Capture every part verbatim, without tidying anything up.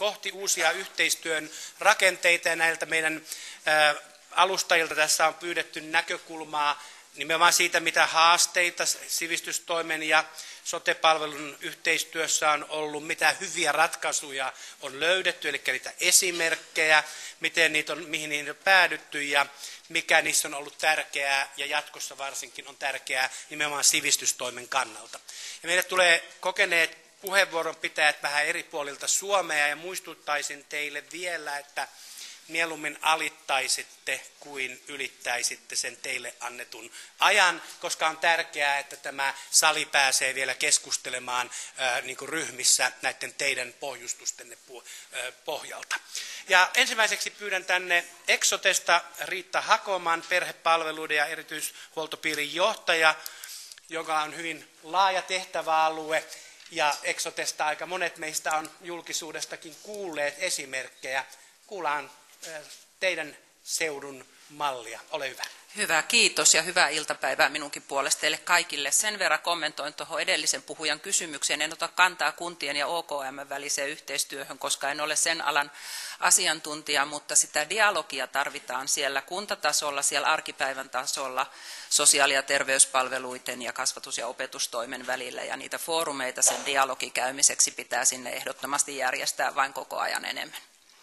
kohti uusia yhteistyön rakenteita, ja näiltä meidän alustajilta tässä on pyydetty näkökulmaa nimenomaan siitä, mitä haasteita sivistystoimen ja sote-palvelun yhteistyössä on ollut, mitä hyviä ratkaisuja on löydetty, eli niitä esimerkkejä, miten niitä on, mihin niihin on päädytty ja mikä niissä on ollut tärkeää ja jatkossa varsinkin on tärkeää nimenomaan sivistystoimen kannalta. Ja meille tulee kokeneet puheenvuoron pitäjät vähän eri puolilta Suomea, ja muistuttaisin teille vielä, että mieluummin alittaisitte kuin ylittäisitte sen teille annetun ajan, koska on tärkeää, että tämä sali pääsee vielä keskustelemaan ää, niin kuin ryhmissä näiden teidän pohjustustenne pohjalta. Ja ensimmäiseksi pyydän tänne Exotesta Riitta Hakoman, perhepalveluiden ja erityishuoltopiirin johtaja, joka on hyvin laaja tehtäväalue, ja Exotesta aika monet meistä on julkisuudestakin kuulleet esimerkkejä. Kuullaan teidän seudun mallia. Ole hyvä. Hyvä, kiitos ja hyvää iltapäivää minunkin puolesta teille kaikille. Sen verran kommentoin tuohon edellisen puhujan kysymykseen. En ota kantaa kuntien ja O K M väliseen yhteistyöhön, koska en ole sen alan asiantuntija, mutta sitä dialogia tarvitaan siellä kuntatasolla, siellä arkipäivän tasolla, sosiaali- ja terveyspalveluiden ja kasvatus- ja opetustoimen välillä. Ja niitä foorumeita sen dialogikäymiseksi pitää sinne ehdottomasti järjestää vain koko ajan enemmän.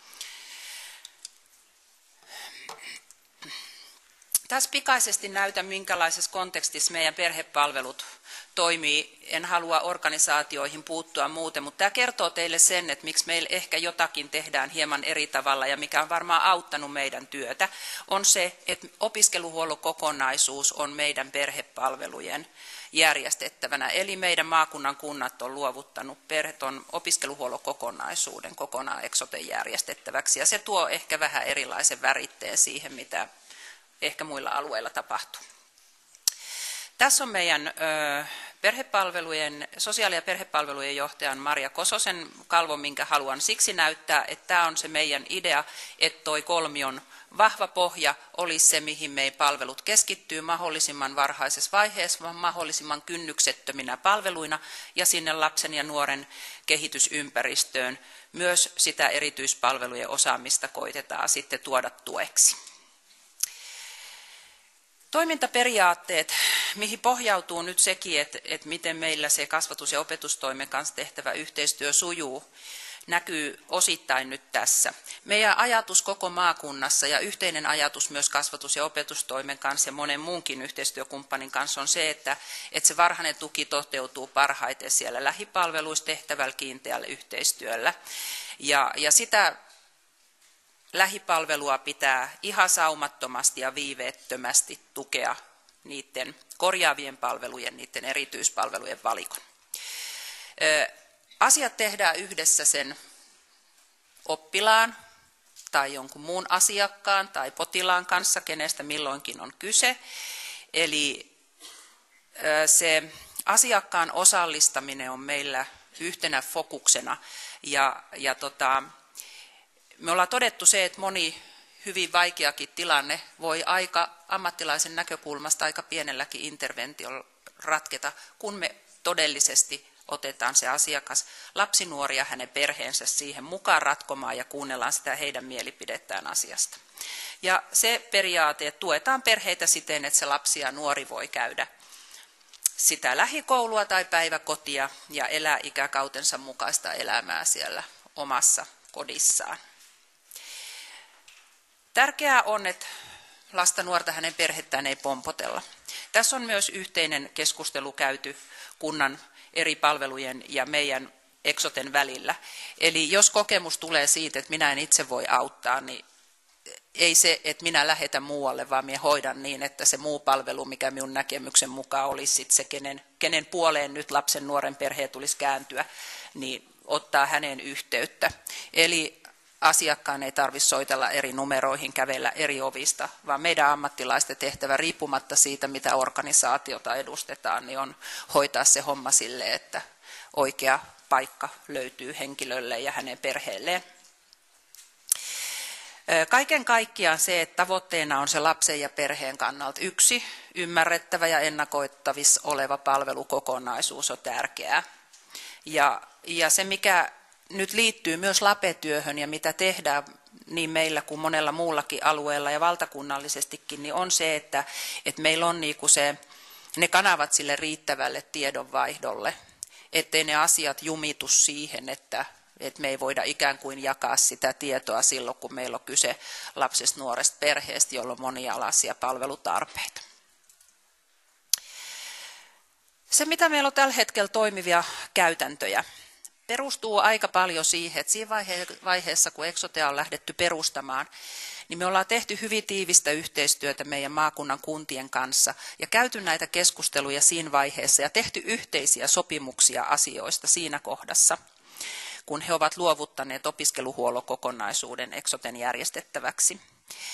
Tässä pikaisesti näytän, minkälaisessa kontekstissa meidän perhepalvelut toimii. En halua organisaatioihin puuttua muuten, mutta tämä kertoo teille sen, että miksi meillä ehkä jotakin tehdään hieman eri tavalla ja mikä on varmaan auttanut meidän työtä, on se, että opiskeluhuollon kokonaisuus on meidän perhepalvelujen järjestettävänä. Eli meidän maakunnan kunnat on luovuttanut perheton opiskeluhuollon kokonaisuuden kokonaan Exoten järjestettäväksi, ja se tuo ehkä vähän erilaisen väritteen siihen, mitä ehkä muilla alueilla tapahtuu. Tässä on meidän ö, perhepalvelujen, sosiaali- ja perhepalvelujen johtajan Maria Kososen kalvo, minkä haluan siksi näyttää, että tämä on se meidän idea, että toi kolmion vahva pohja olisi se, mihin meidän palvelut keskittyy mahdollisimman varhaisessa vaiheessa, mahdollisimman kynnyksettöminä palveluina ja sinne lapsen ja nuoren kehitysympäristöön myös sitä erityispalvelujen osaamista koitetaan sitten tuoda tueksi. Toimintaperiaatteet, mihin pohjautuu nyt sekin, että, että miten meillä se kasvatus- ja opetustoimen kanssa tehtävä yhteistyö sujuu, näkyy osittain nyt tässä. Meidän ajatus koko maakunnassa ja yhteinen ajatus myös kasvatus- ja opetustoimen kanssa ja monen muunkin yhteistyökumppanin kanssa on se, että, että se varhainen tuki toteutuu parhaiten siellä lähipalveluissa tehtävällä kiinteällä yhteistyöllä. Ja, ja sitä lähipalvelua pitää ihan saumattomasti ja viiveettömästi tukea niiden korjaavien palvelujen, niiden erityispalvelujen valikon. Asiat tehdään yhdessä sen oppilaan tai jonkun muun asiakkaan tai potilaan kanssa, kenestä milloinkin on kyse. Eli se asiakkaan osallistaminen on meillä yhtenä fokuksena ja, ja tota, me ollaan todettu se, että moni hyvin vaikeakin tilanne voi aika ammattilaisen näkökulmasta aika pienelläkin interventiolla ratketa, kun me todellisesti otetaan se asiakas, lapsi, nuori ja hänen perheensä siihen mukaan ratkomaan ja kuunnellaan sitä heidän mielipidettään asiasta. Ja se periaate, että tuetaan perheitä siten, että se lapsi ja nuori voi käydä sitä lähikoulua tai päiväkotia ja elää ikäkautensa mukaista elämää siellä omassa kodissaan. Tärkeää on, että lasta, nuorta, hänen perhettään ei pompotella. Tässä on myös yhteinen keskustelu käyty kunnan eri palvelujen ja meidän Exoten välillä. Eli jos kokemus tulee siitä, että minä en itse voi auttaa, niin ei se, että minä lähetän muualle, vaan minä hoidan niin, että se muu palvelu, mikä minun näkemyksen mukaan olisi sit se, kenen, kenen puoleen nyt lapsen nuoren perheen tulisi kääntyä, niin ottaa hänen yhteyttä. Eli asiakkaan ei tarvitse soitella eri numeroihin, kävellä eri ovista, vaan meidän ammattilaisten tehtävä riippumatta siitä, mitä organisaatiota edustetaan, niin on hoitaa se homma sille, että oikea paikka löytyy henkilölle ja hänen perheelleen. Kaiken kaikkiaan se, että tavoitteena on se lapsen ja perheen kannalta yksi ymmärrettävä ja ennakoittavissa oleva palvelukokonaisuus on tärkeää. Ja, ja se, mikä nyt liittyy myös LAPE-työhön ja mitä tehdään niin meillä kuin monella muullakin alueella ja valtakunnallisestikin, niin on se, että, että meillä on niinku se, ne kanavat sille riittävälle tiedonvaihdolle, ettei ne asiat jumitu siihen, että, että me ei voida ikään kuin jakaa sitä tietoa silloin, kun meillä on kyse lapsesta, nuoresta, perheestä, jolla on monialaisia palvelutarpeita. Se, mitä meillä on tällä hetkellä toimivia käytäntöjä, perustuu aika paljon siihen, että siinä vaiheessa, kun Exotea on lähdetty perustamaan, niin me ollaan tehty hyvin tiivistä yhteistyötä meidän maakunnan kuntien kanssa ja käyty näitä keskusteluja siinä vaiheessa ja tehty yhteisiä sopimuksia asioista siinä kohdassa, kun he ovat luovuttaneet opiskeluhuollon kokonaisuuden Exoten järjestettäväksi.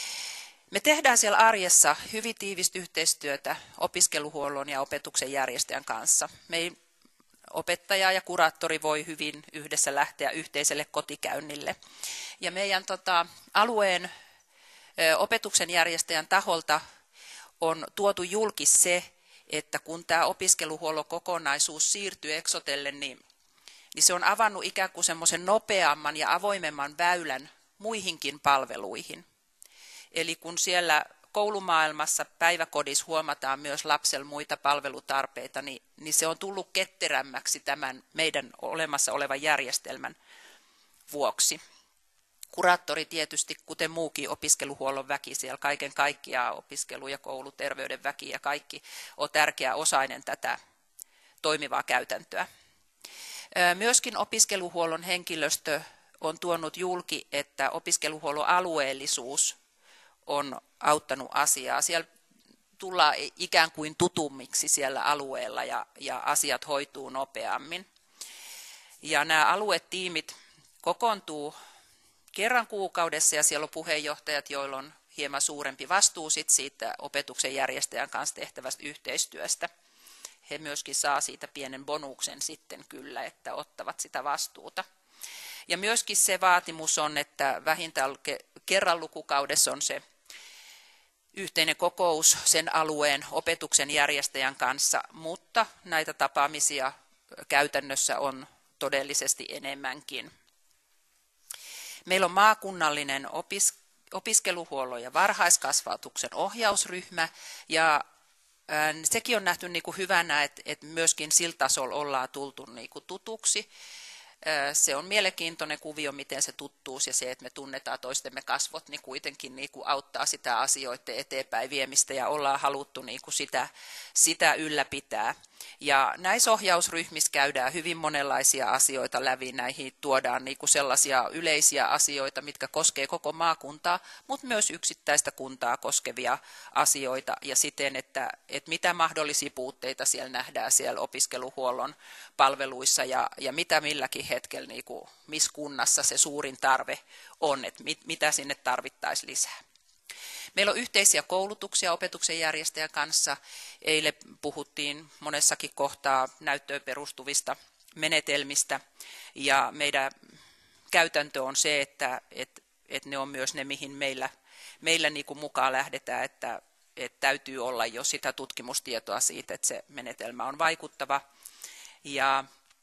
Me tehdään siellä arjessa hyvin tiivistä yhteistyötä opiskeluhuollon ja opetuksen järjestäjän kanssa. Me opettaja ja kuraattori voi hyvin yhdessä lähteä yhteiselle kotikäynnille. Ja meidän tota, alueen ö, opetuksen järjestäjän taholta on tuotu julki se, että kun tämä opiskeluhuollon kokonaisuus siirtyy Exotelle, niin, niin se on avannut ikään kuin semmoisen nopeamman ja avoimemman väylän muihinkin palveluihin. Eli kun siellä koulumaailmassa päiväkodissa huomataan myös lapsella muita palvelutarpeita, niin, niin se on tullut ketterämmäksi tämän meidän olemassa olevan järjestelmän vuoksi. Kuraattori tietysti, kuten muukin opiskeluhuollon väki, siellä kaiken kaikkiaan opiskelu- ja kouluterveyden väki ja kaikki on tärkeä osainen tätä toimivaa käytäntöä. Myöskin opiskeluhuollon henkilöstö on tuonut julki, että opiskeluhuollon alueellisuus on auttanut asiaa. Siellä tullaan ikään kuin tutummiksi siellä alueella ja, ja asiat hoituu nopeammin. Ja nämä aluetiimit kokoontuu kerran kuukaudessa ja siellä on puheenjohtajat, joilla on hieman suurempi vastuu sit siitä opetuksen järjestäjän kanssa tehtävästä yhteistyöstä. He myöskin saa siitä pienen bonuksen sitten kyllä, että ottavat sitä vastuuta. Ja myöskin se vaatimus on, että vähintään kerran lukukaudessa on se yhteinen kokous sen alueen opetuksen järjestäjän kanssa, mutta näitä tapaamisia käytännössä on todellisesti enemmänkin. Meillä on maakunnallinen opis- opiskeluhuollon ja varhaiskasvatuksen ohjausryhmä, ja ää, sekin on nähty niin kuin hyvänä, että, että myöskin sillä tasolla ollaan tultu niin kuin tutuksi. Se on mielenkiintoinen kuvio, miten se tuttuus ja se, että me tunnetaan toistemme kasvot, niin kuitenkin niin kuin auttaa sitä asioiden eteenpäin viemistä ja ollaan haluttu niin kuin sitä, sitä ylläpitää. Ja näissä ohjausryhmissä käydään hyvin monenlaisia asioita läpi, näihin tuodaan niin kuin sellaisia yleisiä asioita, mitkä koskee koko maakuntaa, mutta myös yksittäistä kuntaa koskevia asioita ja siten, että, että mitä mahdollisia puutteita siellä nähdään siellä opiskeluhuollon palveluissa ja, ja mitä milläkin hetkellä, niin kuin, missä kunnassa se suurin tarve on, että mit, mitä sinne tarvittaisiin lisää. Meillä on yhteisiä koulutuksia opetuksen järjestäjän kanssa. Eilen puhuttiin monessakin kohtaa näyttöön perustuvista menetelmistä ja meidän käytäntö on se, että, että, että ne on myös ne, mihin meillä, meillä niin kuin mukaan lähdetään, että, että täytyy olla jo sitä tutkimustietoa siitä, että se menetelmä on vaikuttava. Ja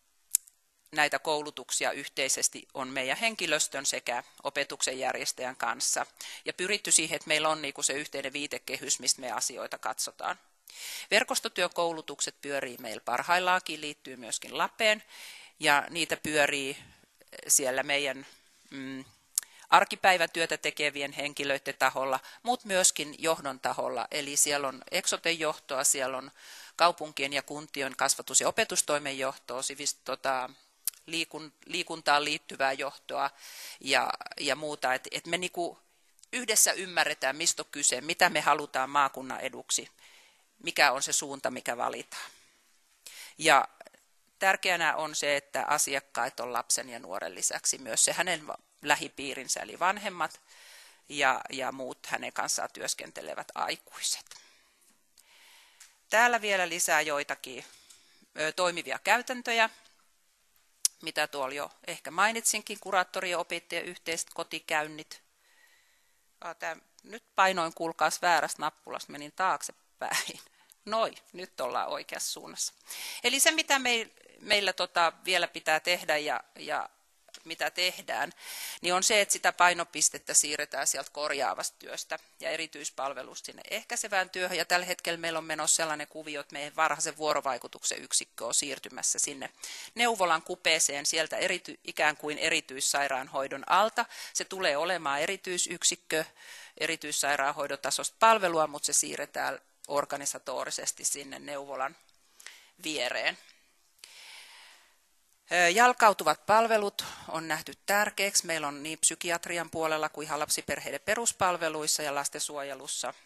näitä koulutuksia yhteisesti on meidän henkilöstön sekä opetuksen järjestäjän kanssa. Ja pyritty siihen, että meillä on niinku se yhteinen viitekehys, mistä me asioita katsotaan. Verkostotyökoulutukset pyörii meillä parhaillaankin, liittyy myöskin LAPeen. Ja niitä pyörii siellä meidän mm, arkipäivän työtä tekevien henkilöiden taholla, mutta myöskin johdon taholla. Eli siellä on Exoten johtoa, siellä on kaupunkien ja kuntien kasvatus- ja opetustoimen johtoa, sivist, tota, liikun, liikuntaan liittyvää johtoa ja, ja muuta. Että et me niinku yhdessä ymmärretään, mistä on kyse, mitä me halutaan maakunnan eduksi, mikä on se suunta, mikä valitaan. Ja tärkeänä on se, että asiakkaat on lapsen ja nuoren lisäksi myös se hänen lähipiirinsä, eli vanhemmat ja, ja muut hänen kanssaan työskentelevät aikuiset. Täällä vielä lisää joitakin ö, toimivia käytäntöjä, mitä tuolla jo ehkä mainitsinkin, kuraattori- ja opettajien yhteiset kotikäynnit. Tää, nyt painoin, kuulkaas, väärästä nappulasta, menin taaksepäin. Noi, nyt ollaan oikeassa suunnassa. Eli se, mitä meil, meillä tota vielä pitää tehdä ja, ja mitä tehdään, niin on se, että sitä painopistettä siirretään sieltä korjaavasta työstä ja erityispalvelusta sinne ehkäisevään työhön. Ja tällä hetkellä meillä on menossa sellainen kuvio, että meidän varhaisen vuorovaikutuksen yksikkö on siirtymässä sinne neuvolan kupeeseen sieltä erity, ikään kuin erityissairaanhoidon alta. Se tulee olemaan erityisyksikkö, erityissairaanhoidon tasosta palvelua, mutta se siirretään organisatorisesti sinne neuvolan viereen. Jalkautuvat palvelut on nähty tärkeäksi. Meillä on niin psykiatrian puolella kuin ihan lapsiperheiden peruspalveluissa ja lastensuojelussa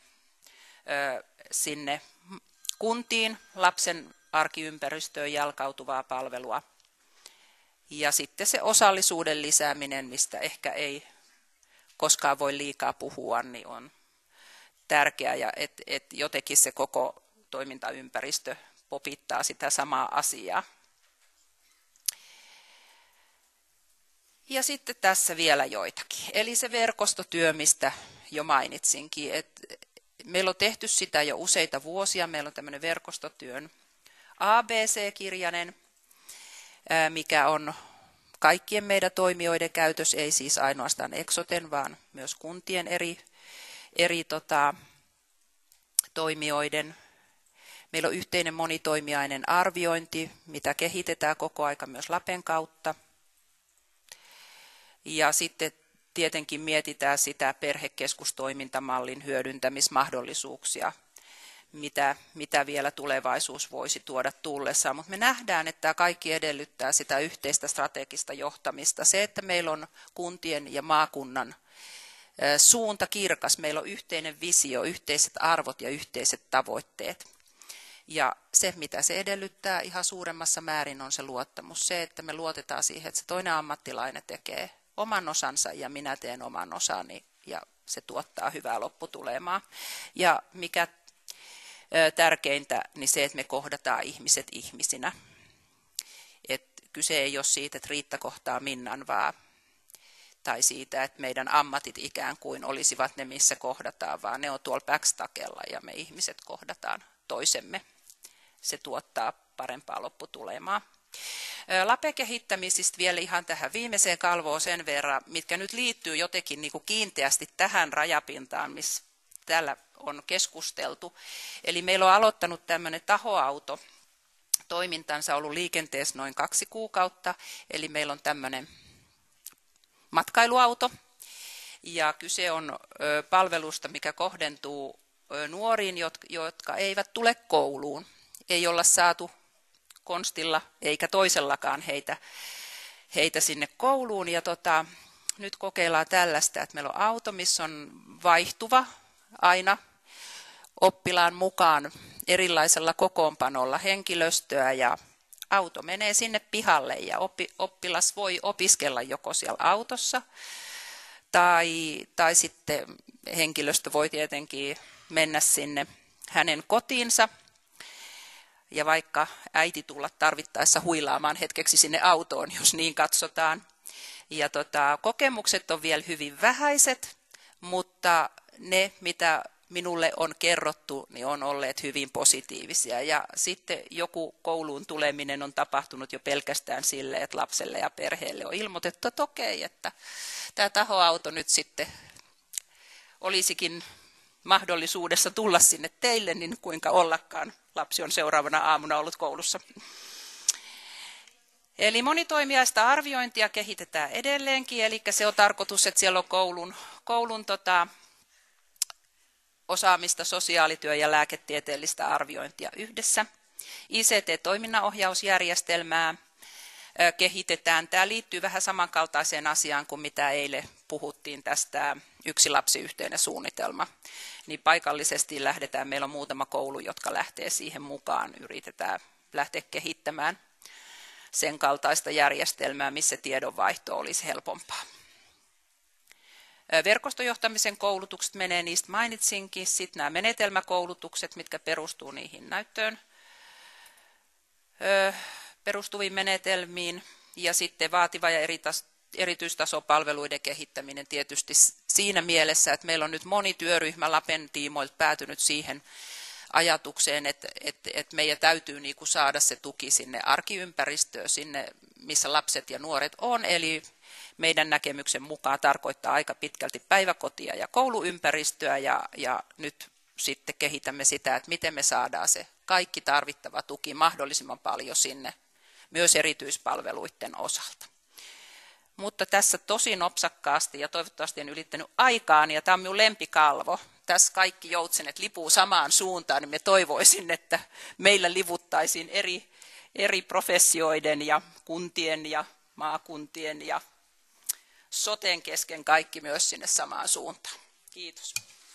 sinne kuntiin lapsen arkiympäristöön jalkautuvaa palvelua. Ja sitten se osallisuuden lisääminen, mistä ehkä ei koskaan voi liikaa puhua, niin on tärkeää ja että et jotenkin se koko toimintaympäristö popittaa sitä samaa asiaa. Ja sitten tässä vielä joitakin. Eli se verkostotyö, mistä jo mainitsinkin. Että meillä on tehty sitä jo useita vuosia. Meillä on tämmöinen verkostotyön A B C-kirjainen, mikä on kaikkien meidän toimijoiden käytös, ei siis ainoastaan Eksoten, vaan myös kuntien eri, eri tota, toimijoiden. Meillä on yhteinen monitoimijainen arviointi, mitä kehitetään koko aika myös Lapen kautta. Ja sitten tietenkin mietitään sitä perhekeskustoimintamallin hyödyntämismahdollisuuksia, mitä, mitä vielä tulevaisuus voisi tuoda tullessaan. Mutta me nähdään, että tämä kaikki edellyttää sitä yhteistä strategista johtamista. Se, että meillä on kuntien ja maakunnan suunta kirkas, meillä on yhteinen visio, yhteiset arvot ja yhteiset tavoitteet. Ja se, mitä se edellyttää ihan suuremmassa määrin, on se luottamus. Se, että me luotetaan siihen, että se toinen ammattilainen tekee oman osansa ja minä teen oman osani ja se tuottaa hyvää lopputulemaa. Ja mikä tärkeintä, niin se, että me kohdataan ihmiset ihmisinä. Et kyse ei ole siitä, että Riitta kohtaa Minnan, vaan tai siitä, että meidän ammatit ikään kuin olisivat ne, missä kohdataan, vaan ne on tuolla backstakella ja me ihmiset kohdataan toisemme. Se tuottaa parempaa lopputulemaa. Lape-kehittämisistä vielä ihan tähän viimeiseen kalvoon sen verran, mitkä nyt liittyy jotenkin niin kuin kiinteästi tähän rajapintaan, missä täällä on keskusteltu. Eli meillä on aloittanut tämmöinen tahoauto toimintansa, ollut liikenteessä noin kaksi kuukautta, eli meillä on tämmöinen matkailuauto, ja kyse on palvelusta, mikä kohdentuu nuoriin, jotka eivät tule kouluun. Ei olla saatu konstilla eikä toisellakaan heitä, heitä sinne kouluun. Ja tota, nyt kokeillaan tällaista, että meillä on auto, missä on vaihtuva aina oppilaan mukaan erilaisella kokoonpanolla henkilöstöä ja auto menee sinne pihalle ja oppi, oppilas voi opiskella joko siellä autossa tai, tai sitten henkilöstö voi tietenkin mennä sinne hänen kotiinsa ja vaikka äiti tulla tarvittaessa huilaamaan hetkeksi sinne autoon, jos niin katsotaan. Ja tota, kokemukset on vielä hyvin vähäiset, mutta ne, mitä minulle on kerrottu, niin on olleet hyvin positiivisia. Ja sitten joku kouluun tuleminen on tapahtunut jo pelkästään sille, että lapselle ja perheelle on ilmoitettu, että okei, että tämä tahoauto nyt sitten olisikin mahdollisuudessa tulla sinne teille, niin kuinka ollakaan lapsi on seuraavana aamuna ollut koulussa. Eli monitoimijaista arviointia kehitetään edelleenkin, eli se on tarkoitus, että siellä on koulun, koulun tota, osaamista, sosiaalityö- ja lääketieteellistä arviointia yhdessä. I C T-toiminnanohjausjärjestelmää kehitetään. Tämä liittyy vähän samankaltaiseen asiaan kuin mitä eilen puhuttiin tästä yksi lapsi yhteinen suunnitelma. Niin paikallisesti lähdetään, meillä on muutama koulu, jotka lähtee siihen mukaan, yritetään lähteä kehittämään sen kaltaista järjestelmää, missä tiedonvaihto olisi helpompaa. Verkostojohtamisen koulutukset menee, niistä mainitsinkin. Sitten nämä menetelmäkoulutukset, mitkä perustuu niihin näyttöön perustuviin menetelmiin. Ja sitten vaativa ja erityistasopalveluiden kehittäminen tietysti siinä mielessä, että meillä on nyt moni työryhmä Lapen tiimoilta päätynyt siihen ajatukseen, että, että, että meidän täytyy niin kuin saada se tuki sinne arkiympäristöön, sinne missä lapset ja nuoret on. Eli meidän näkemyksen mukaan tarkoittaa aika pitkälti päiväkotia ja kouluympäristöä ja, ja nyt sitten kehitämme sitä, että miten me saadaan se kaikki tarvittava tuki mahdollisimman paljon sinne myös erityispalveluiden osalta. Mutta tässä tosi nopsakkaasti ja toivottavasti en ylittänyt aikaan ja tämä on minun lempikalvo. Tässä kaikki joutsenet lipuu samaan suuntaan, niin me toivoisin, että meillä livuttaisiin eri, eri professioiden ja kuntien ja maakuntien ja soten kesken kaikki myös sinne samaan suuntaan. Kiitos.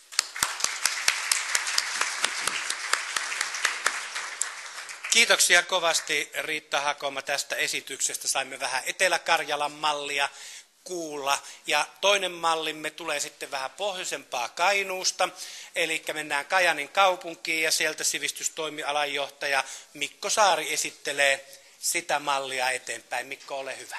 Kiitoksia kovasti Riitta Hakoma tästä esityksestä. Saimme vähän Etelä-Karjalan mallia kuulla. Ja toinen mallimme tulee sitten vähän pohjoisempaa Kainuusta. Eli mennään Kajaanin kaupunkiin ja sieltä sivistystoimialan johtaja Mikko Saari esittelee sitä mallia eteenpäin. Mikko, ole hyvä.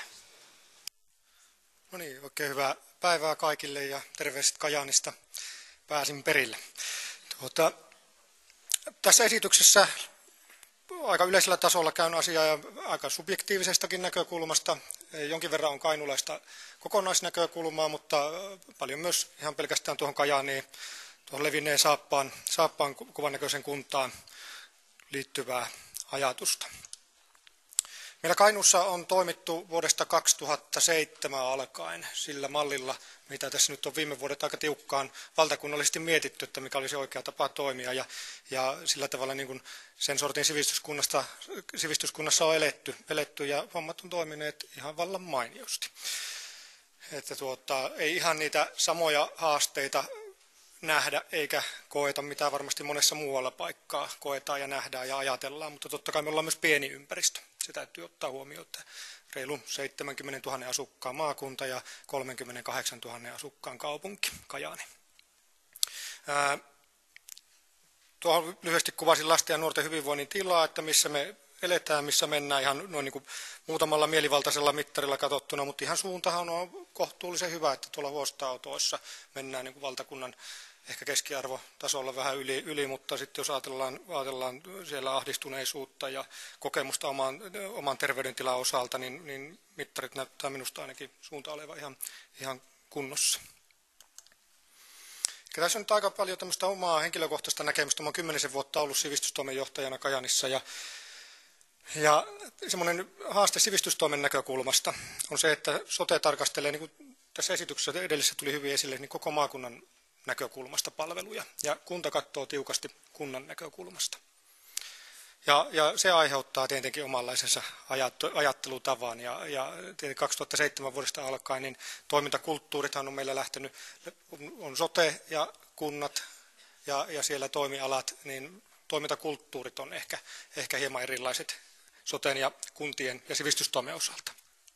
No niin, oikein hyvää päivää kaikille ja terveiset Kajaanista. Pääsin perille. Tuota, tässä esityksessä aika yleisellä tasolla käyn asiaa ja aika subjektiivisestakin näkökulmasta. Jonkin verran on kainuulaista kokonaisnäkökulmaa, mutta paljon myös ihan pelkästään tuohon Kajaaniin, tuohon levinneen saappaan, saappaan kuvan näköisen kuntaan liittyvää ajatusta. Meillä Kainuussa on toimittu vuodesta kaksituhattaseitsemän alkaen sillä mallilla, mitä tässä nyt on viime vuodet aika tiukkaan valtakunnallisesti mietitty, että mikä olisi oikea tapa toimia. Ja, ja sillä tavalla niin kuin sen sortin sivistyskunnasta, sivistyskunnassa on eletty, eletty ja hommat on toimineet ihan vallan mainiosti. Että tuota, ei ihan niitä samoja haasteita nähdä eikä koeta, mitä varmasti monessa muualla paikkaa koetaan ja nähdään ja ajatellaan, mutta totta kai me ollaan myös pieni ympäristö. Se täytyy ottaa huomioon, että reilu seitsemänkymmentätuhatta asukkaan maakunta ja kolmekymmentäkahdeksantuhatta asukkaan kaupunki, Kajaani. Ää, tuohon lyhyesti kuvasin lasten ja nuorten hyvinvoinnin tilaa, että missä me eletään, missä mennään ihan noin niin kuin muutamalla mielivaltaisella mittarilla katsottuna, mutta ihan suuntahan on kohtuullisen hyvä, että tuolla huostaanotoissa mennään niin kuin valtakunnan ehkä keskiarvotasolla vähän yli, yli mutta sitten jos ajatellaan, ajatellaan siellä ahdistuneisuutta ja kokemusta oman, oman terveydentilan osalta, niin, niin mittarit näyttää minusta ainakin suunta olevan ihan, ihan kunnossa. Ja tässä on nyt aika paljon tämmöistä omaa henkilökohtaista näkemystä. Mä olen kymmenisen vuotta ollut sivistystoimenjohtajana Kajaanissa ja Ja semmoinen haaste sivistystoimen näkökulmasta on se, että sote tarkastelee, niin kuin tässä esityksessä edellisessä tuli hyvin esille, niin koko maakunnan näkökulmasta palveluja. Ja kunta katsoo tiukasti kunnan näkökulmasta. Ja, ja se aiheuttaa tietenkin omanlaisensa ajattelutavan. Ja, ja tietenkin kaksituhattaseitsemän vuodesta alkaen niin toimintakulttuurithan on meillä lähtenyt, on sote ja kunnat ja, ja siellä toimialat, niin toimintakulttuurit on ehkä, ehkä hieman erilaiset soten ja kuntien ja sivistystoimen osalta.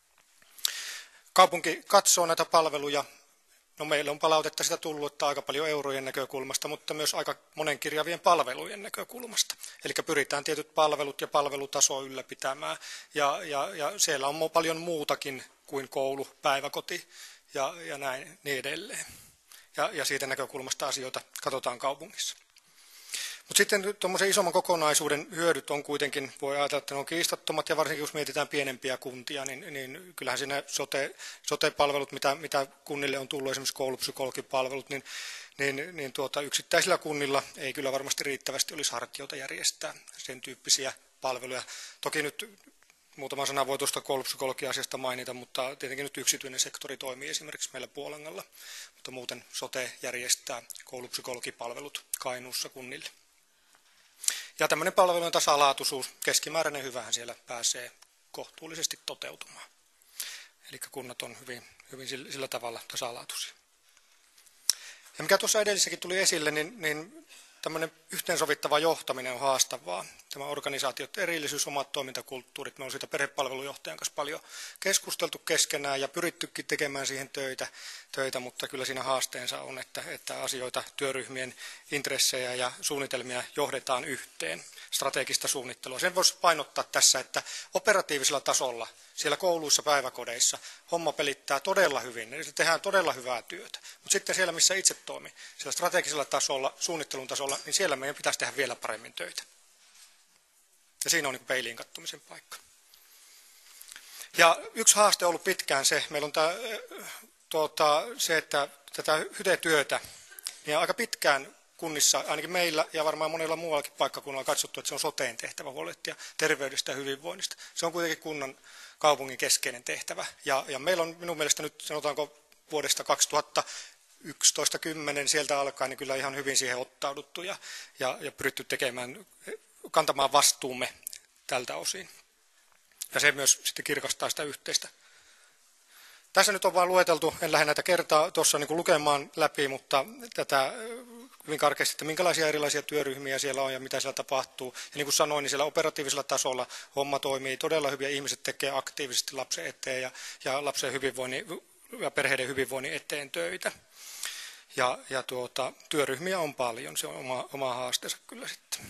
Kaupunki katsoo näitä palveluja. No meillä on palautetta sitä tullut, että aika paljon eurojen näkökulmasta, mutta myös aika monenkirjavien palvelujen näkökulmasta. Eli pyritään tietyt palvelut ja palvelutasoa ylläpitämään. Ja, ja, ja siellä on paljon muutakin kuin koulu, päiväkoti ja, ja näin niin edelleen. Ja, ja siitä näkökulmasta asioita katsotaan kaupungissa. Mutta sitten tuommoisen isomman kokonaisuuden hyödyt on kuitenkin, voi ajatella, että ne on kiistattomat, ja varsinkin jos mietitään pienempiä kuntia, niin, niin kyllähän siinä sote, sote-palvelut, mitä, mitä kunnille on tullut, esimerkiksi koulupsykologipalvelut, niin, niin, niin tuota, yksittäisillä kunnilla ei kyllä varmasti riittävästi olisi hartioita järjestää sen tyyppisiä palveluja. Toki nyt muutama sana voi tuosta koulupsykologia-asiasta mainita, mutta tietenkin nyt yksityinen sektori toimii esimerkiksi meillä Puolangalla, mutta muuten sote järjestää koulupsykologipalvelut Kainuussa kunnille. Ja tämmöinen palvelujen tasalaatuisuus, keskimääräinen hyvähän siellä pääsee kohtuullisesti toteutumaan. Eli kunnat on hyvin, hyvin sillä, sillä tavalla tasalaatuisia. Ja mikä tuossa edellisessäkin tuli esille, niin, niin tämmöinen yhteensovittava johtaminen on haastavaa. Tämä organisaatiot erillisyys, omat toimintakulttuurit. Me on siitä perhepalvelujohtajan kanssa paljon keskusteltu keskenään ja pyrittykin tekemään siihen töitä, töitä mutta kyllä siinä haasteensa on, että, että asioita, työryhmien intressejä ja suunnitelmia johdetaan yhteen, strategista suunnittelua. Sen voisi painottaa tässä, että operatiivisella tasolla, siellä kouluissa, päiväkodeissa, homma pelittää todella hyvin, eli tehdään todella hyvää työtä. Mutta sitten siellä, missä itse toimii, siellä strategisella tasolla, suunnittelun tasolla, niin siellä meidän pitäisi tehdä vielä paremmin töitä. Ja siinä on niin peiliin kattomisen paikka. Ja yksi haaste on ollut pitkään se, meillä on tämä, tuota, se, että tätä hytetyötä, niin aika pitkään kunnissa, ainakin meillä ja varmaan monilla muuallakin paikkakunnalla on katsottu, että se on soteen tehtävä huolehtia terveydestä ja hyvinvoinnista. Se on kuitenkin kunnan kaupungin keskeinen tehtävä. Ja, ja meillä on minun mielestä nyt, sanotaanko vuodesta kaksituhattayksitoista kymmenen sieltä alkaen, niin kyllä ihan hyvin siihen ottauduttu ja, ja, ja pyritty tekemään, kantamaan vastuumme tältä osin. Ja se myös sitten kirkastaa sitä yhteistä. Tässä nyt on vain lueteltu, en lähde näitä kertaa tuossa niin kuin lukemaan läpi, mutta tätä hyvin karkeasti, että minkälaisia erilaisia työryhmiä siellä on ja mitä siellä tapahtuu. Ja niin kuin sanoin, niin siellä operatiivisella tasolla homma toimii todella hyvin, ihmiset tekee aktiivisesti lapsen eteen ja, ja lapsen hyvinvoinnin ja perheiden hyvinvoinnin eteen töitä. Ja, ja tuota, työryhmiä on paljon, se on oma, oma haasteensa kyllä sitten.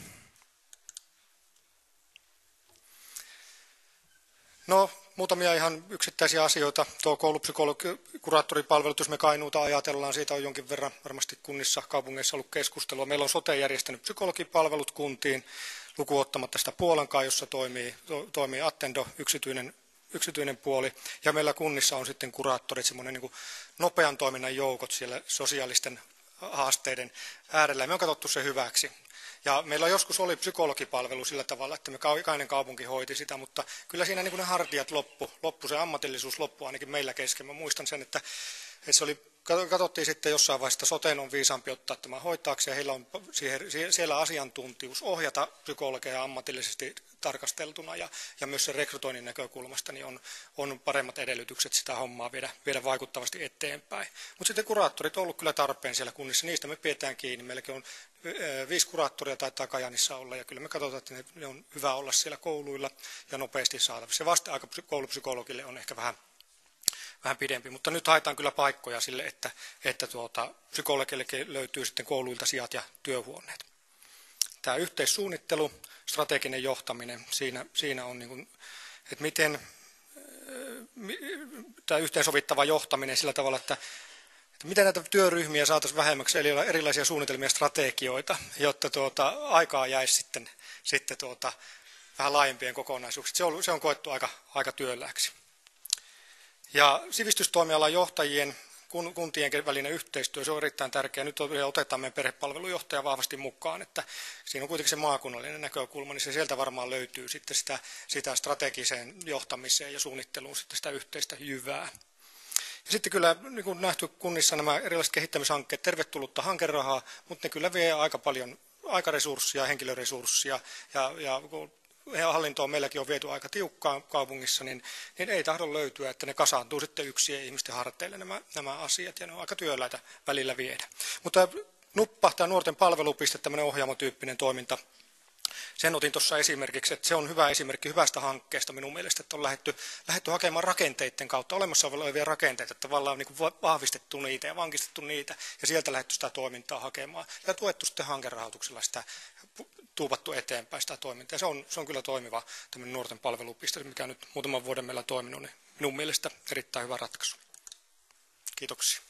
No, muutamia ihan yksittäisiä asioita. Tuo koulupsykologi-kuraattoripalvelut, jos me Kainuuta ajatellaan, siitä on jonkin verran varmasti kunnissa, kaupungeissa ollut keskustelua. Meillä on sote järjestänyt psykologipalvelut kuntiin, lukuun ottamatta sitä Puolankaa, jossa toimii, to, toimii Attendo, yksityinen, yksityinen puoli. Ja meillä kunnissa on sitten kuraattorit, semmoinen niin kuin nopean toiminnan joukot siellä sosiaalisten haasteiden äärellä. Me on katsottu se hyväksi. Ja meillä joskus oli psykologipalvelu sillä tavalla, että me jokainen kaupunki hoiti sitä, mutta kyllä siinä niin kuin ne hartiat loppu, loppu, se ammatillisuus loppu ainakin meillä kesken. Mä muistan sen, että, että se oli, katsottiin sitten jossain vaiheessa, että soteen on viisaampi ottaa tämä hoitaakseen, ja heillä on siihen, siellä asiantuntijuus ohjata psykologeja ammatillisesti tarkasteltuna, ja, ja myös sen rekrytoinnin näkökulmasta niin on, on paremmat edellytykset sitä hommaa viedä, viedä vaikuttavasti eteenpäin. Mutta sitten kuraattorit on ollut kyllä tarpeen siellä kunnissa, niistä me pidetään kiinni. Meilläkin on viisi kuraattoria taitaa Kajaanissa olla, ja kyllä me katsotaan, että ne, ne on hyvä olla siellä kouluilla ja nopeasti saatavissa. Se vasta-aika koulupsykologille on ehkä vähän, vähän pidempi, mutta nyt haetaan kyllä paikkoja sille, että, että tuota, psykologillekin löytyy sitten kouluilta sijat ja työhuoneet. Tämä yhteissuunnittelu, strateginen johtaminen, siinä, siinä on, niin kuin, että miten tämä yhteensovittava johtaminen sillä tavalla, että miten näitä työryhmiä saataisiin vähemmäksi, eli erilaisia suunnitelmia ja strategioita, jotta tuota, aikaa jäisi sitten, sitten tuota, vähän laajempien kokonaisuuksien. Se on, se on koettu aika, aika työlläksi. Ja sivistystoimialan johtajien, kun, kuntien välinen yhteistyö, se on erittäin tärkeää. Nyt otetaan meidän perhepalvelujohtaja vahvasti mukaan, että siinä on kuitenkin se maakunnallinen näkökulma, niin se sieltä varmaan löytyy sitten sitä, sitä strategiseen johtamiseen ja suunnitteluun sitten sitä yhteistä jyvää. Ja sitten kyllä niin kuin nähty kunnissa nämä erilaiset kehittämishankkeet, tervetullutta hankerahaa, mutta ne kyllä vie aika paljon aikaresurssia, henkilöresurssia ja, ja hallintoa meilläkin on viety aika tiukkaan kaupungissa, niin, niin ei tahdo löytyä, että ne kasaantuu sitten yksien ihmisten harteille nämä, nämä asiat ja ne on aika työläitä välillä viedä. Mutta Nuppa, tämä nuorten palvelupiste, tämmöinen ohjaamotyyppinen toiminta, sen otin tuossa esimerkiksi, että se on hyvä esimerkki hyvästä hankkeesta minun mielestä, että on lähdetty, lähdetty hakemaan rakenteiden kautta, olemassa olevia rakenteita, että tavallaan on niin kuin vahvistettu niitä ja vankistettu niitä, ja sieltä lähdetty sitä toimintaa hakemaan, ja tuettu sitten hankerahoituksella sitä, tuupattu eteenpäin sitä toimintaa, ja se on, se on kyllä toimiva tämmöinen nuorten palvelupiste, mikä nyt muutaman vuoden meillä on toiminut, niin minun mielestä erittäin hyvä ratkaisu. Kiitoksia.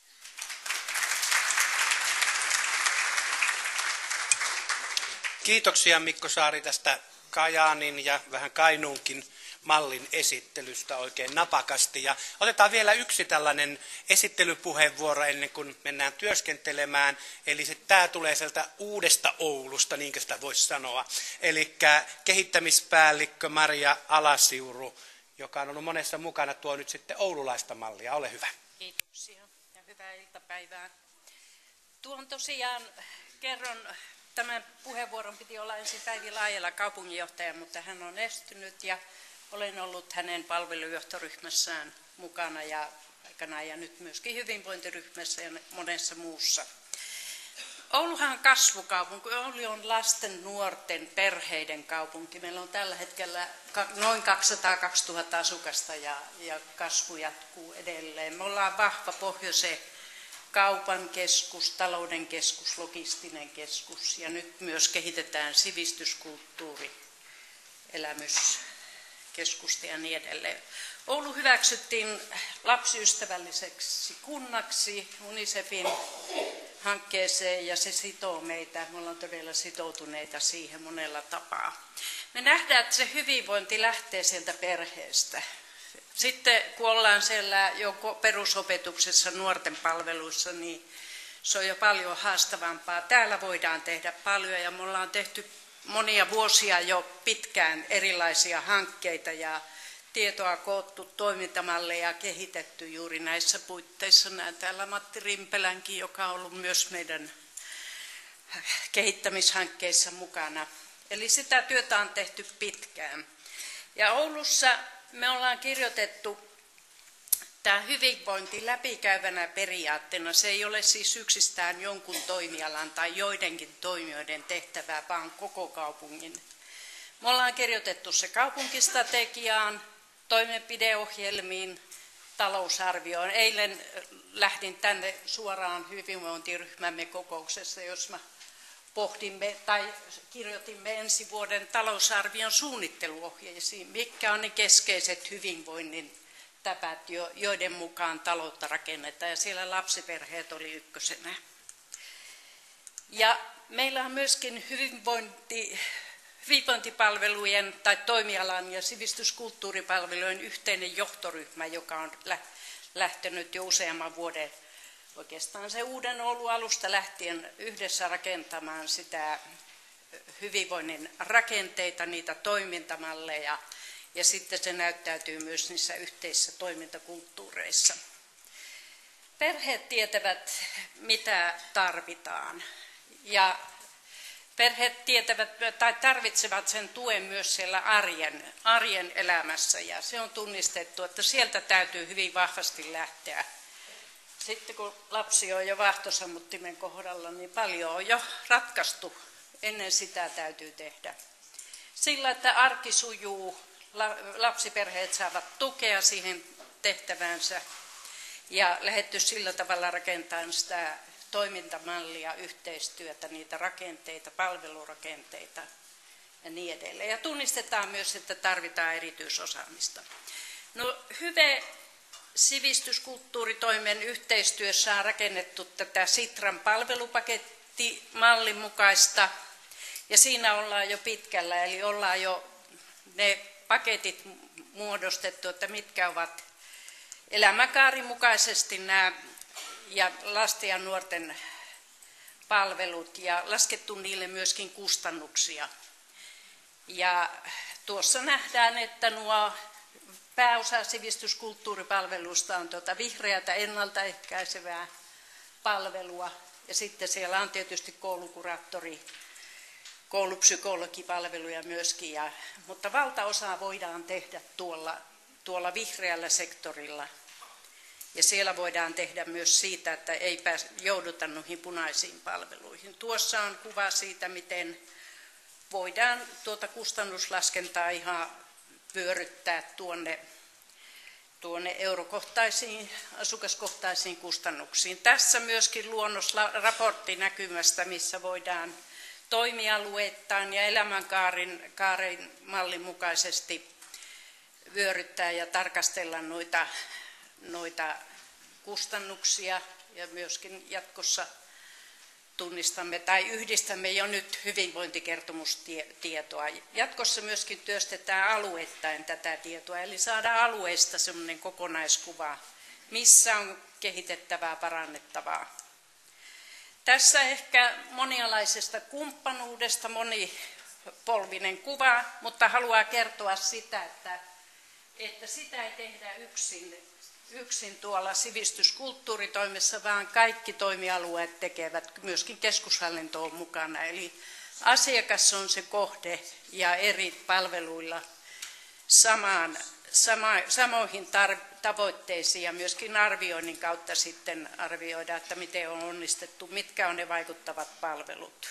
Kiitoksia Mikko Saari tästä Kajaanin ja vähän Kainuunkin mallin esittelystä oikein napakasti. Ja otetaan vielä yksi tällainen esittelypuheenvuoro ennen kuin mennään työskentelemään. Eli se, tämä tulee sieltä uudesta Oulusta, niin kuin sitä voisi sanoa. Eli kehittämispäällikkö Maria Alasiuru, joka on ollut monessa mukana, tuo nyt sitten oululaista mallia. Ole hyvä. Kiitoksia ja hyvää iltapäivää. Tuon tosiaan kerron... Tämän puheenvuoron piti olla ensin Päivi Laajala kaupunginjohtaja, mutta hän on estynyt ja olen ollut hänen palvelujohtoryhmässään mukana ja aikanaan ja nyt myöskin hyvinvointiryhmässä ja monessa muussa. Ouluhan on kasvukaupunki. Oulu on lasten, nuorten, perheiden kaupunki. Meillä on tällä hetkellä noin kaksisataakaksituhatta asukasta ja, ja kasvu jatkuu edelleen. Me ollaan vahva pohjoisen kaupan keskus, talouden keskus, logistinen keskus ja nyt myös kehitetään sivistyskulttuuri, elämyskeskusta ja niin edelleen. Oulu hyväksyttiin lapsiystävälliseksi kunnaksi UNICEFin hankkeeseen ja se sitoo meitä. Me ollaan todella sitoutuneita siihen monella tapaa. Me nähdään, että se hyvinvointi lähtee sieltä perheestä. Sitten kun ollaan siellä jo perusopetuksessa nuorten palveluissa, niin se on jo paljon haastavampaa. Täällä voidaan tehdä paljon ja me ollaan tehty monia vuosia jo pitkään erilaisia hankkeita ja tietoa koottu toimintamalleja kehitetty juuri näissä puitteissa. Näen täällä Matti Rimpelänkin, joka on ollut myös meidän kehittämishankkeissa mukana. Eli sitä työtä on tehty pitkään. Ja Oulussa me ollaan kirjoitettu tämä hyvinvointi läpikäyvänä periaatteena. Se ei ole siis yksistään jonkun toimialan tai joidenkin toimijoiden tehtävää, vaan koko kaupungin. Me ollaan kirjoitettu se kaupunkistrategiaan, toimenpideohjelmiin, talousarvioon. Eilen lähdin tänne suoraan hyvinvointiryhmämme kokouksessa, jos mä pohdimme tai kirjoitimme ensi vuoden talousarvion suunnitteluohjeisiin, mitkä on ne keskeiset hyvinvoinnin tapat, joiden mukaan taloutta rakennetaan, ja siellä lapsiperheet oli ykkösenä. Ja meillä on myöskin hyvinvointi, hyvinvointipalvelujen tai toimialan ja sivistyskulttuuripalvelujen yhteinen johtoryhmä, joka on lähtenyt jo useamman vuoden, oikeastaan se uuden Oulun alusta lähtien yhdessä rakentamaan sitä hyvinvoinnin rakenteita, niitä toimintamalleja, ja sitten se näyttäytyy myös niissä yhteisissä toimintakulttuureissa. Perheet tietävät, mitä tarvitaan, ja perheet tietävät tai tarvitsevat sen tuen myös siellä arjen, arjen elämässä, ja se on tunnistettu, että sieltä täytyy hyvin vahvasti lähteä. Sitten kun lapsi on jo vaahtosammuttimen kohdalla, niin paljon on jo ratkaistu. Ennen sitä täytyy tehdä. Sillä, että arki sujuu, lapsiperheet saavat tukea siihen tehtävänsä ja lähdetty sillä tavalla rakentamaan sitä toimintamallia, yhteistyötä, niitä rakenteita, palvelurakenteita ja niin edelleen. Ja tunnistetaan myös, että tarvitaan erityisosaamista. No, Hyve sivistyskulttuuritoimen yhteistyössä on rakennettu tätä Sitran palvelupakettimallin mukaista, ja siinä ollaan jo pitkällä, eli ollaan jo ne paketit muodostettu, että mitkä ovat elämänkaarin mukaisesti nämä ja lasten ja nuorten palvelut, ja laskettu niille myöskin kustannuksia. Ja tuossa nähdään, että nuo pääosa sivistyskulttuuripalveluista on tuota vihreätä ennaltaehkäisevää palvelua, ja sitten siellä on tietysti koulukuraattori, koulupsykologipalveluja myöskin, ja, mutta valtaosaa voidaan tehdä tuolla, tuolla vihreällä sektorilla. Ja siellä voidaan tehdä myös siitä, että ei pääs, jouduta noihin punaisiin palveluihin. Tuossa on kuva siitä, miten voidaan tuota kustannuslaskentaa ihan vyöryttää tuonne, tuonne eurokohtaisiin, asukaskohtaisiin kustannuksiin. Tässä myöskin luonnosraportti näkymästä, missä voidaan toimialueittain ja elämänkaaren kaaren mallin mukaisesti vyöryttää ja tarkastella noita, noita kustannuksia, ja myöskin jatkossa tunnistamme tai yhdistämme jo nyt hyvinvointikertomustietoa. Jatkossa myöskin työstetään alueittain tätä tietoa, eli saadaan alueista sellainen kokonaiskuva, missä on kehitettävää, parannettavaa. Tässä ehkä monialaisesta kumppanuudesta monipolvinen kuva, mutta haluaa kertoa sitä, että, että sitä ei tehdä yksin, yksin tuolla sivistyskulttuuritoimessa, vaan kaikki toimialueet tekevät, myöskin keskushallinto on mukana. Eli asiakas on se kohde ja eri palveluilla samaan, sama, samoihin tar- tavoitteisiin ja myöskin arvioinnin kautta sitten arvioida, että miten on onnistettu, mitkä on ne vaikuttavat palvelut.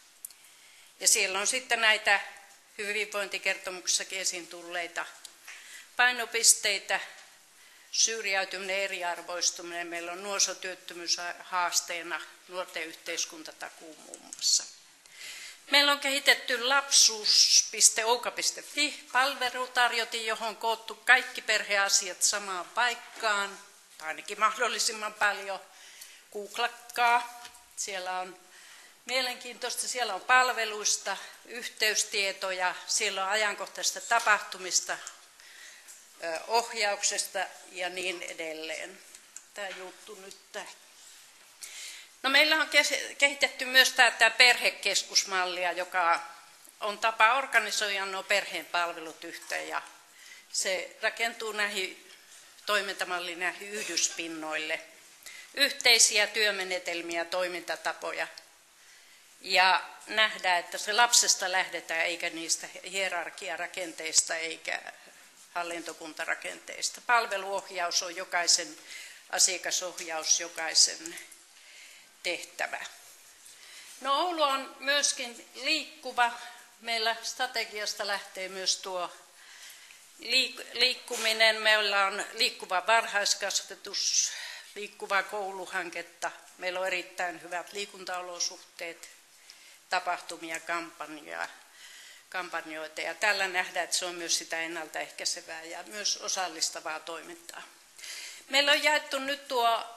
Ja siellä on sitten näitä hyvinvointikertomuksessakin esiin tulleita painopisteitä, syrjäytyminen, eriarvoistuminen, meillä on nuorisotyöttömyys haasteena, nuorten yhteiskuntatakuu muun muassa. Meillä on kehitetty lapsuus piste ouka piste fi-palvelutarjotin, johon on koottu kaikki perheasiat samaan paikkaan, tai ainakin mahdollisimman paljon. Googlatkaa, siellä on mielenkiintoista, siellä on palveluista, yhteystietoja, siellä on ajankohtaisista tapahtumista, ohjauksesta ja niin edelleen. Tämä juttu nyt. No, meillä on kehitetty myös tämä perhekeskusmallia, joka on tapa organisoida nuo perheen palvelut yhteen. Ja se rakentuu näihin toimintamalliin näihin yhdyspinnoille. Yhteisiä työmenetelmiä, toimintatapoja. Ja nähdään, että se lapsesta lähdetään eikä niistä hierarkiarakenteista eikä hallintokuntarakenteista. Palveluohjaus on jokaisen, asiakasohjaus jokaisen tehtävä. No, Oulu on myöskin liikkuva. Meillä strategiasta lähtee myös tuo liikkuminen. Meillä on liikkuva varhaiskasvatus, liikkuva kouluhanketta. Meillä on erittäin hyvät liikuntaolosuhteet, tapahtumia, kampanjoja, kampanjoita. Ja tällä nähdään, että se on myös sitä ennaltaehkäisevää ja myös osallistavaa toimintaa. Meillä on jaettu nyt tuo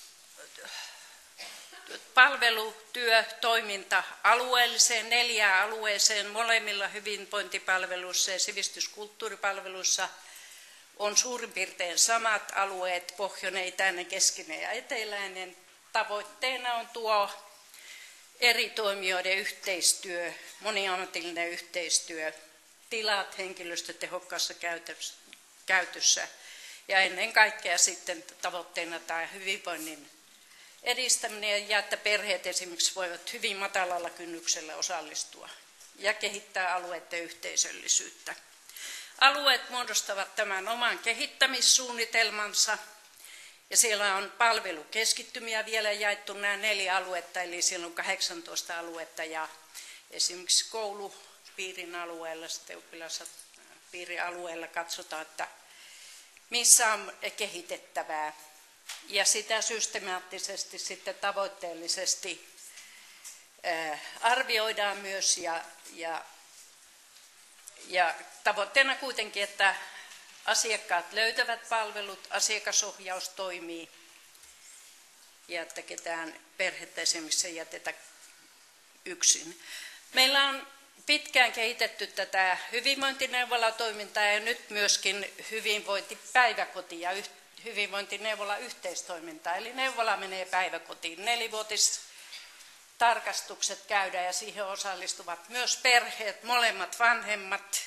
palvelutyö, toiminta alueelliseen, neljään alueeseen. Molemmilla hyvinvointipalveluissa ja sivistyskulttuuripalveluissa on suurin piirtein samat alueet, pohjoinen, itäinen, keskinen ja eteläinen. Tavoitteena on tuo eri toimijoiden yhteistyö, moniammatillinen yhteistyö, tilat henkilöstötehokkaassa käytössä ja ennen kaikkea sitten tavoitteena tämä hyvinvoinnin edistäminen ja että perheet esimerkiksi voivat hyvin matalalla kynnyksellä osallistua ja kehittää alueiden yhteisöllisyyttä. Alueet muodostavat tämän oman kehittämissuunnitelmansa ja siellä on palvelukeskittymiä vielä jaettu nämä neljä aluetta, eli siellä on kahdeksantoista aluetta ja esimerkiksi koulupiirin alueella, sitten oppilaspiirin alueella katsotaan, että missä on kehitettävää. Ja sitä systemaattisesti sitten tavoitteellisesti arvioidaan myös ja, ja, ja tavoitteena kuitenkin, että asiakkaat löytävät palvelut, asiakasohjaus toimii ja että ketään perhettä esimerkiksi ei jätetä yksin. Meillä on pitkään kehitetty tätä hyvinvointineuvolatoimintaa ja nyt myöskin hyvinvointipäiväkoti ja hyvinvointineuvola yhteistoimintaa. Eli neuvola menee päiväkotiin. Nelivuotistarkastukset käydään ja siihen osallistuvat myös perheet, molemmat vanhemmat.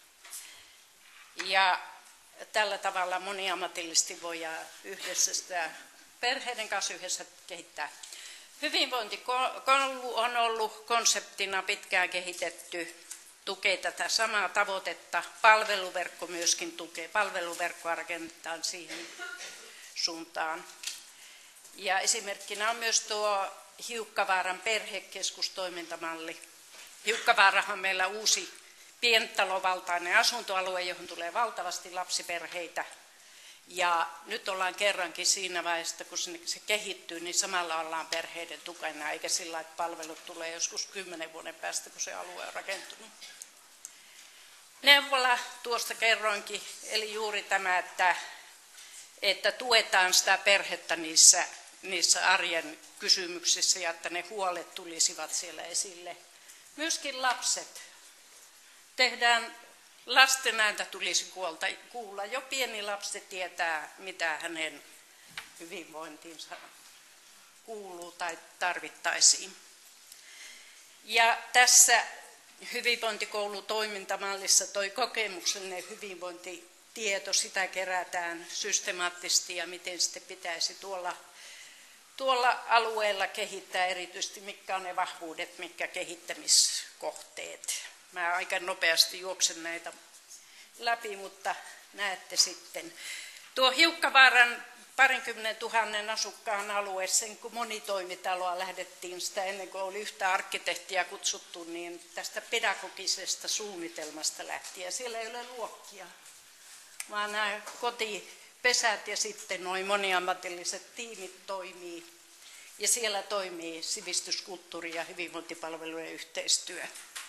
Ja tällä tavalla moniammatillisesti voidaan yhdessä sitä perheiden kanssa yhdessä kehittää. Hyvinvointikoulu on ollut konseptina pitkään kehitetty, tukee tätä samaa tavoitetta. Palveluverkko myöskin tukee. Palveluverkkoa rakennetaan siihen suuntaan. Ja esimerkkinä on myös tuo Hiukkavaaran perhekeskustoimintamalli. Hiukkavaarahan on meillä uusi pientalovaltainen asuntoalue, johon tulee valtavasti lapsiperheitä. Ja nyt ollaan kerrankin siinä vaiheessa, kun se kehittyy, niin samalla ollaan perheiden tukena, eikä sillä, että palvelut tulee joskus kymmenen vuoden päästä, kun se alue on rakentunut. Neuvola tuosta kerroinkin, eli juuri tämä, että, että tuetaan sitä perhettä niissä, niissä arjen kysymyksissä ja että ne huolet tulisivat siellä esille. Myöskin lapset. Tehdään lasten ääntä tulisi kuulla. Jo pieni lapsi tietää, mitä hänen hyvinvointinsa kuuluu tai tarvittaisiin. Ja tässä hyvinvointikoulutoimintamallissa toi kokemuksellinen hyvinvointitieto, sitä kerätään systemaattisesti ja miten sitten pitäisi tuolla, tuolla alueella kehittää erityisesti, mitkä on ne vahvuudet, mitkä kehittämiskohteet. Mä aika nopeasti juoksen näitä läpi, mutta näette sitten. Tuo Hiukkavaaran parinkymmenen tuhannen asukkaan alue, sen kun monitoimitaloa lähdettiin sitä ennen kuin oli yhtä arkkitehtiä kutsuttu, niin tästä pedagogisesta suunnitelmasta lähtien. Siellä ei ole luokkia, vaan nämä kotipesät ja sitten noin moniammatilliset tiimit toimii. Ja siellä toimii sivistys-, kulttuuri- ja hyvinvointipalvelujen yhteistyö.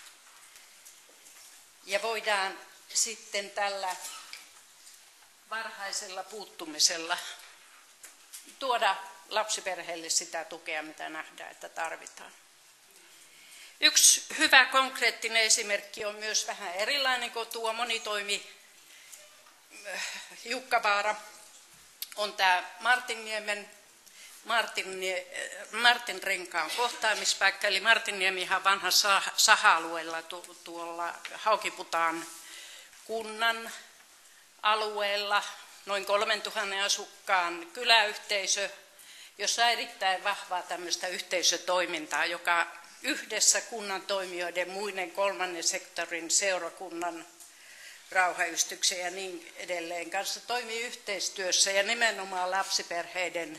Ja voidaan sitten tällä varhaisella puuttumisella tuoda lapsiperheille sitä tukea, mitä nähdään, että tarvitaan. Yksi hyvä konkreettinen esimerkki on myös vähän erilainen kuin tuo monitoimi Jukkavaara on tämä Martinniemen Martin, Martin Renkaan kohtaamispaikka, eli Martinniemi on vanha saha-alueella tu, tuolla Haukiputaan kunnan alueella, noin kolmetuhatta asukkaan kyläyhteisö, jossa on erittäin vahvaa tämmöistä yhteisötoimintaa, joka yhdessä kunnan toimijoiden, muiden kolmannen sektorin, seurakunnan, rauhayhdistyksen ja niin edelleen kanssa toimii yhteistyössä ja nimenomaan lapsiperheiden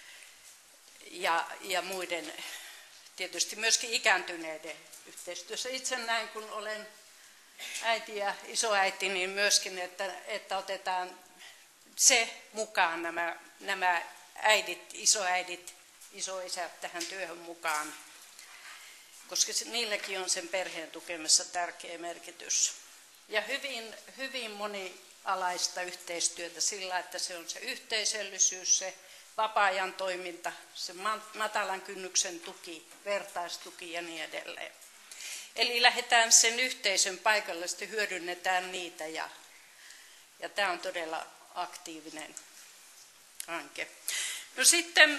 ja, ja muiden, tietysti myöskin ikääntyneiden yhteistyössä. Itse näin, kun olen äiti ja isoäiti, niin myöskin, että, että otetaan se mukaan, nämä, nämä äidit, isoäidit, isoisät tähän työhön mukaan, koska se, niilläkin on sen perheen tukemassa tärkeä merkitys. Ja hyvin, hyvin monialaista yhteistyötä sillä, että se on se yhteisöllisyys, se vapaa-ajan toiminta, se matalan kynnyksen tuki, vertaistuki ja niin edelleen. Eli lähdetään sen yhteisön paikallisesti, hyödynnetään niitä ja, ja tämä on todella aktiivinen hanke. No sitten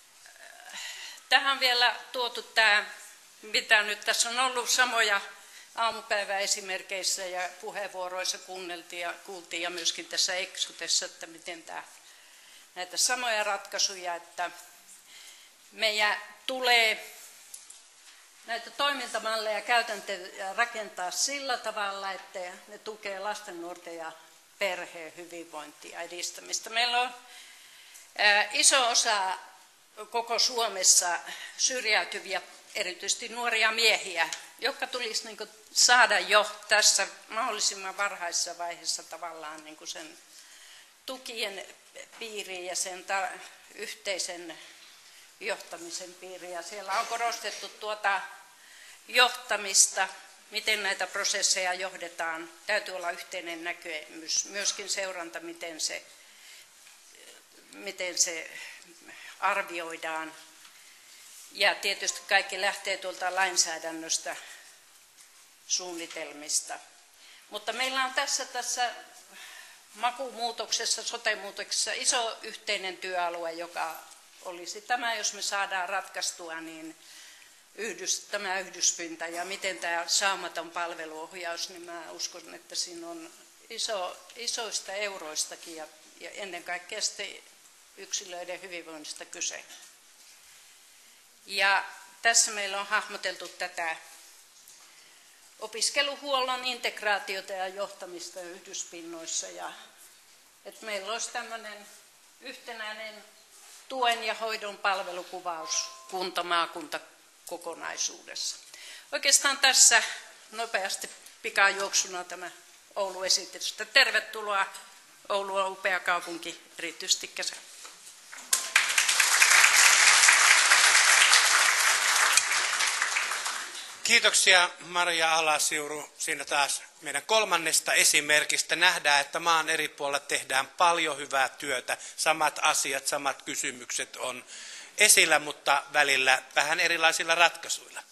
tähän vielä tuotu tämä, mitä nyt tässä on ollut samoja aamupäiväesimerkeissä ja puheenvuoroissa kuunneltiin ja kuultiin ja myöskin tässä Eksotessa, että miten tämä, näitä samoja ratkaisuja, että meidän tulee näitä toimintamalleja ja käytäntöjä rakentaa sillä tavalla, että ne tukee lasten, nuorten ja perheen hyvinvointia ja edistämistä. Meillä on iso osa koko Suomessa syrjäytyviä, erityisesti nuoria miehiä, jotka tulisi niin kuin saada jo tässä mahdollisimman varhaisessa vaiheessa tavallaan niin kuin sen tukien piiriin ja sen ta- yhteisen johtamisen piiriin. Ja siellä on korostettu tuota johtamista, miten näitä prosesseja johdetaan. Täytyy olla yhteinen näkemys, myöskin seuranta, miten se, miten se arvioidaan. Ja tietysti kaikki lähtee tuolta lainsäädännöstä, suunnitelmista. Mutta meillä on tässä, tässä makumuutoksessa, sote-muutoksessa iso yhteinen työalue, joka olisi tämä, jos me saadaan ratkaistua, niin yhdys, tämä yhdyspinta ja miten tämä saumaton palveluohjaus, niin mä uskon, että siinä on iso, isoista euroistakin ja, ja ennen kaikkea sitten yksilöiden hyvinvoinnista kyse. Ja tässä meillä on hahmoteltu tätä opiskeluhuollon integraatiota ja johtamista yhdyspinnoissa. Ja, että meillä olisi tämmöinen yhtenäinen tuen ja hoidon palvelukuvaus kunta-maakunta kokonaisuudessa. Oikeastaan tässä nopeasti pikajuoksuna tämä Oulu-esitys. Tervetuloa. Oulu on upea kaupunki, erityisesti kesä. Kiitoksia Maria Alasiuru. Siinä taas meidän kolmannesta esimerkistä nähdään, että maan eri puolilla tehdään paljon hyvää työtä. Samat asiat, samat kysymykset on esillä, mutta välillä vähän erilaisilla ratkaisuilla.